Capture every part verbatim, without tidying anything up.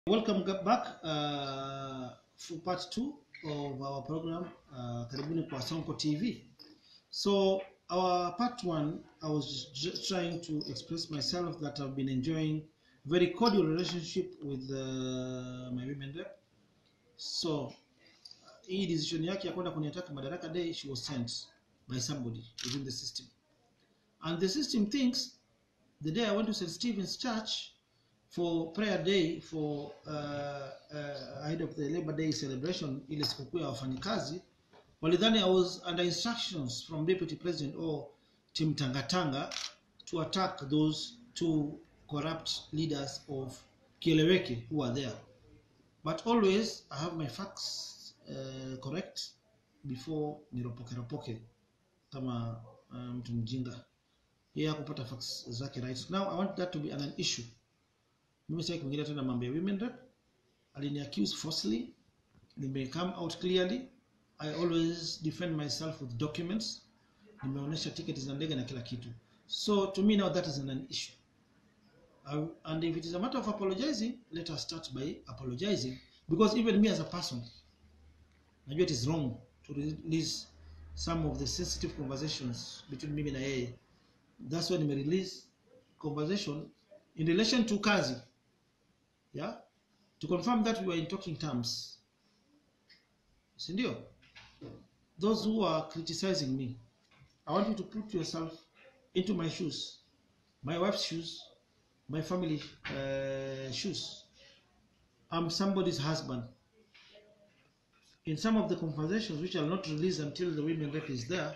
Welcome back uh, for part two of our program, uh, Karibuni kwa Sonko T V. So our part one, I was just trying to express myself that I've been enjoying very cordial relationship with uh, my women rep. So hii decision yake ya kwenda kuniataka Madaraka Day, she was sent by somebody within the system. And the system thinks the day I went to Saint Stephen's Church for prayer day for uh, uh, ahead of the Labor Day celebration, ile sikukuu ya wafanyikazi, walidhani I was under instructions from Deputy President or Tim Tangatanga to attack those two corrupt leaders of Kieleweke who are there. But always I have my facts uh, correct before niropoke ropoke kama mtu um, mjinga. Yeye kupata facts zake right. Now I want that to be an issue. Mimi sasa kuingilia tena mambo ya women rep, alini accuse falsely, nime come out clearly. I always defend myself with documents. Nimeonyesha tickets za ndege na kila kitu. So to me now that is an issue. Uh, and if it is a matter of apologizing, let us start by apologizing, because even me as a person, najua it is wrong to release some of the sensitive conversations between me and yeye. That's when we release conversation in relation to kazi. Yeah, to confirm that we were in talking terms. Sindio? Those who are criticizing me, I want you to put yourself into my shoes, my wife's shoes, my family uh, shoes. I'm somebody's husband. In some of the conversations, which I'll not release until the women rep is there,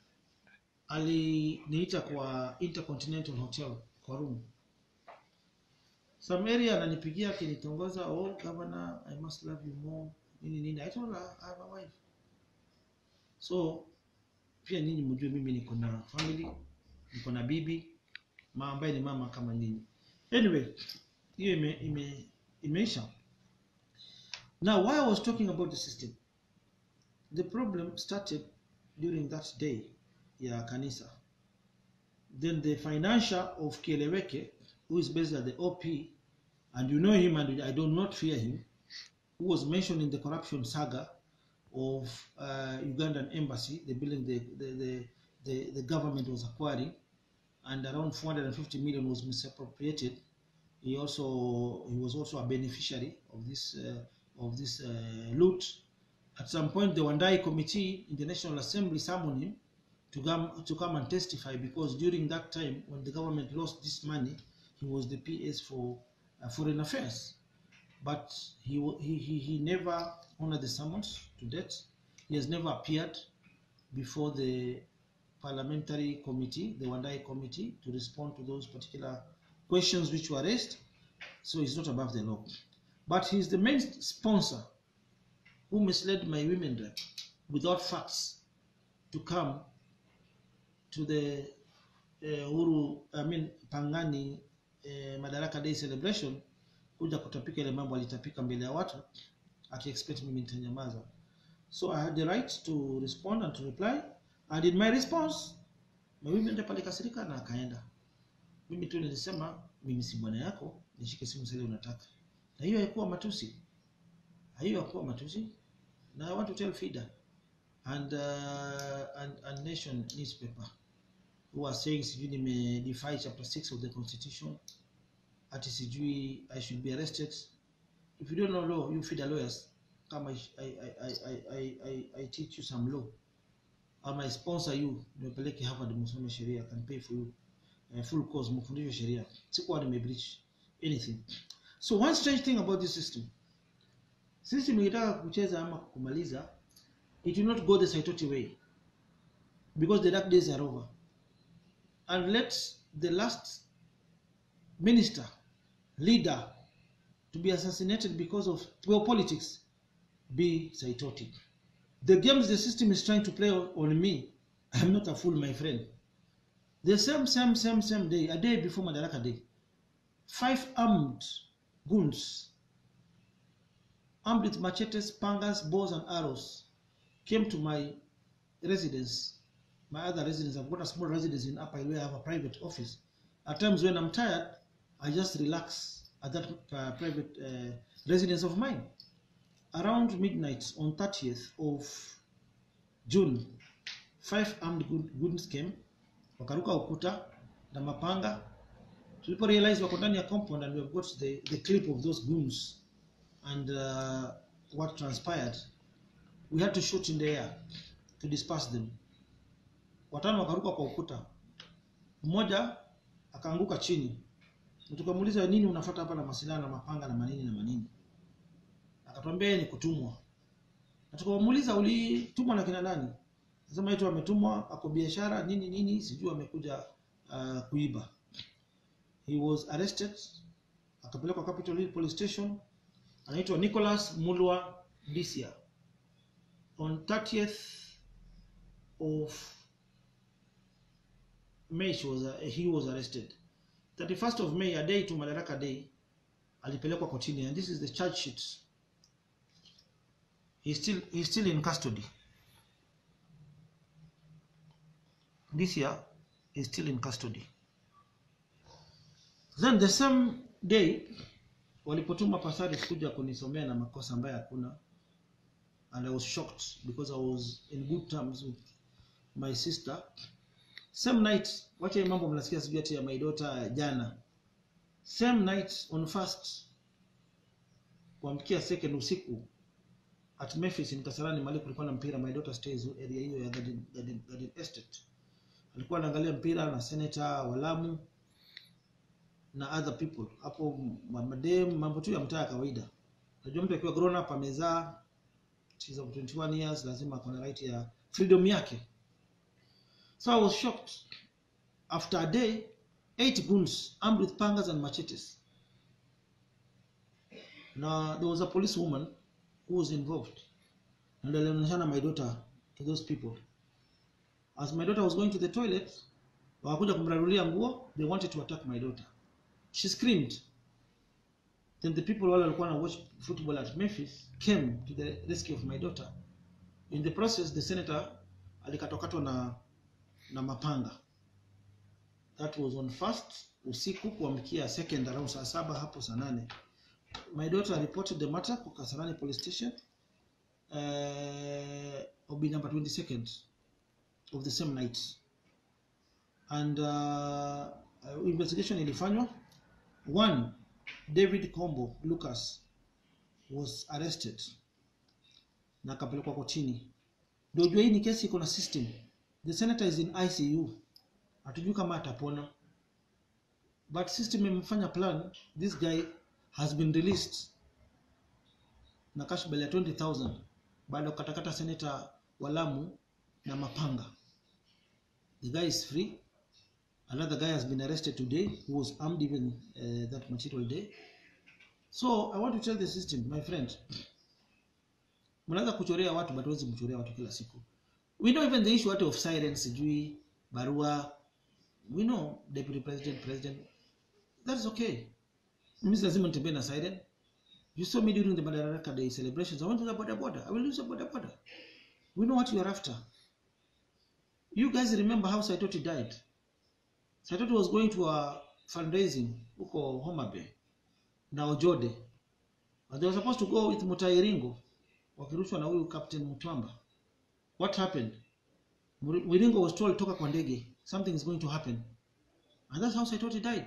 ali niita kwa Intercontinental Hotel kwa room. Some area ananipigia akinitongoza, oh governor, I must love you more. Nini nini. I told her I have a wife. So pia nini mjue mimi niko na family, niko na bibi, mama ambaye ni mama kama nini. Anyway, hiyo ime ime imeisha. Now why I was talking about the system. The problem started during that day ya kanisa. Then the financier of Kieleweke, who is based at the O P, and you know him and I do not fear him, who was mentioned in the corruption saga of uh, Ugandan embassy, the building the, the, the, the, the government was acquiring, and around four hundred fifty million was misappropriated. He also he was also a beneficiary of this uh, of this uh, loot. At some point, the Wandai committee in the National Assembly summoned him to come to come and testify, because during that time when the government lost this money, he was the P S for uh, foreign affairs. But he, he he he never honored the summons to date. He has never appeared before the parliamentary committee, the Wandai committee, to respond to those particular questions which were raised. So he's not above the law. But he's the main sponsor who misled my women rep without facts to come to the uh, Uhuru, I mean Pangani uh, Madaraka Day celebration, kuja kutapika ile mambo alitapika mbele ya watu, ati expect mimi nitanyamaza. So I had the right to respond and to reply, and in my response my women rep alikasirika na akaenda. Mimi tu nilisema mimi si bwana yako, nishike simu sasa unataka. Na hiyo haikuwa matusi. Hiyo haikuwa matusi. Now I want to tell Fida and uh, and, and Nation newspaper who are saying sijui nime defy chapter six of the constitution, ati sijui I should be arrested. If you don't know law, you Fida lawyers, come I I I I I I, I teach you some law. I might sponsor you, nipeleke Harvard msome sheria, can pay for you uh, full course mfundishe sheria. Sikuwa nime breach anything. So one strange thing about this system, system ikitaka kucheza ama kumaliza, it will not go the Saitoti way, because the dark days are over. And let the last minister, leader to be assassinated because of well, politics be Saitoti. The games the system is trying to play on me, I'm not a fool, my friend. The same, same, same, same day, a day before Madaraka Day, five armed goons, armed with machetes, pangas, bows, and arrows, came to my residence, my other residence. I've got a small residence in Upper where I have a private office. At times when I'm tired, I just relax at that uh, private uh, residence of mine. Around midnight on thirtieth of June, five armed goons came, wakaruka ukuta na mapanga. Tulipo realize wako ndani ya compound, and we have got the, the clip of those goons and uh, what transpired. We had to shoot in the air to disperse them. Watano wakaruka kwa ukuta. Mmoja akaanguka chini. Tukamuuliza, nini unafuata hapa na masilaha na mapanga na manini na manini? Akatuambia ni kutumwa. Na tukamuuliza, ulitumwa na kina nani? Sema yetu ametumwa ako biashara nini nini, sijui amekuja uh, kuiba. He was arrested, akapelekwa Capitol Hill Police Station. Anaitwa Nicholas Mulwa Disia. On thirtieth of May she was, uh, he was arrested. thirty-first of May, a day to Madaraka Day, alipelekwa kotini, and this is the charge sheet. He's still he's still in custody. This year is still in custody. Then the same day, walipotuma pasari kuja kunisomea na makosa ambayo hakuna, and I was shocked because I was in good terms with my sister. Same night, wacha mambo mnasikia sijui ati ya my daughter jana. Same night on first, kuamkia second usiku, at Memphis in Kasarani mahali kulikuwa na mpira. My daughter stays area hiyo ya Garden, Garden, Garden Estate. Alikuwa anaangalia mpira na senator Walamu na other people. Hapo madem mambo tu ya mtaa kawaida. Unajua mtu akiwa grown up amezaa, she's of twenty-one years, lazima kuna right ya freedom yake. So I was shocked. After a day, eight goons armed with pangas and machetes. Now there was a policewoman who was involved, and I mentioned my daughter to those people. As my daughter was going to the toilet, wakakuja kumrarulia nguo, they wanted to attack my daughter. She screamed. Then the people who walikuwa na watch football at Memphis came to the rescue of my daughter. In the process, the senator alikatokatwa na na mapanga. That was on first usiku kuamkia second around saa saba hapo saa nane. My daughter reported the matter kwa Kasarani Police Station uh, on number twenty-second of the same night. And uh, investigation ilifanywa. One, David Kombo Lucas was arrested na kapelekwa kotini. Ndio jua hii ni kesi iko na system. The senator is in I C U. Hatujui kama atapona. But system imefanya plan. This guy has been released na cash bail ya twenty thousand baada ya kukatakata senator Walamu na mapanga. The guy is free. Another guy has been arrested today who was armed even uh, that material day. So I want to tell the system, my friend, mnaanza kuchorea watu but huwezi mchorea watu kila siku. We know even the issue of silence, sijui barua. We know deputy president, president. That's okay. Mimi lazima nitembee na siren. You saw me during the Madaraka Day celebrations. I went to the border border. I will use the border border. We know what you are after. You guys remember how Saitoti died? Saitoti was going to a fundraising huko Homa Bay na Ojode. And they were supposed to go with Mutairingo, wakirushwa na huyu Captain Mutwamba. What happened? Wiringo was told toka kwa ndege, something is going to happen. And that's how Saitoti died.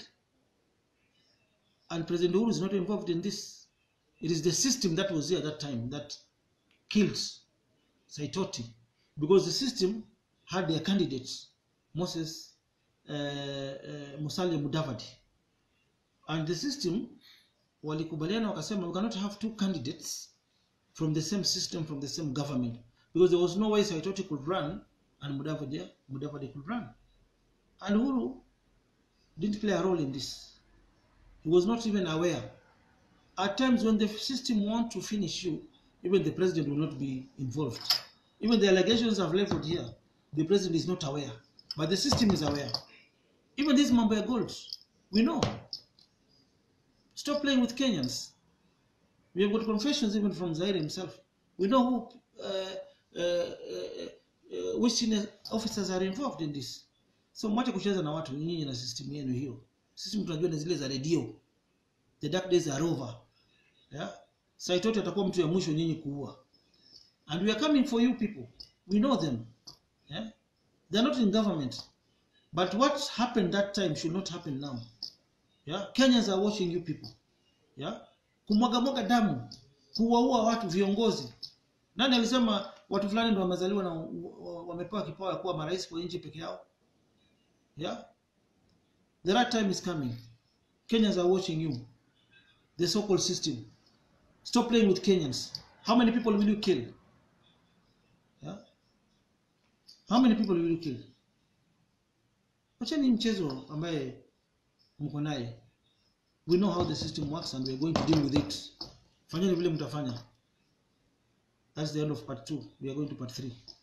And President Uhuru is not involved in this. It is the system that was there at that time that killed Saitoti. Because the system had their candidates, Moses uh, uh, Musalia Mudavadi. And the system, walikubaliana wakasema, we cannot have two candidates from the same system, from the same government. Because there was no way Saitoti could run and Mudavadi, Mudavadi could run. And Uhuru didn't play a role in this. He was not even aware. At times when the system wants to finish you, even the president will not be involved. Even the allegations I've leveled here, the president is not aware. But the system is aware. Even this Mambaya Gold, we know. Stop playing with Kenyans. We have got confessions even from Zaire himself. We know who, uh, uh, uh, uh, which senior officers are involved in this. So mwache kucheza na watu nyinyi na system yenu hiyo. System tunajua ni zile za radio. The dark days are over. Yeah? Saitoti atakuwa mtu ya mwisho nyinyi kuua. And we are coming for you people. We know them. Yeah? They are not in government. But what happened that time should not happen now. Yeah? Kenyans are watching you people. Yeah? Kumwaga mwaga damu, kuwaua watu viongozi. Nani alisema watu fulani ndio wamezaliwa na wamepewa kipawa ya kuwa marais kwa nchi peke yao? Yeah? The right time is coming. Kenyans are watching you. The so-called system. Stop playing with Kenyans. How many people will you kill? Yeah? How many people will you kill? Wacheni mchezo ambaye mko naye. We know how the system works and we are going to deal with it. Fanyeni vile mtafanya. That's the end of part two. We are going to part three.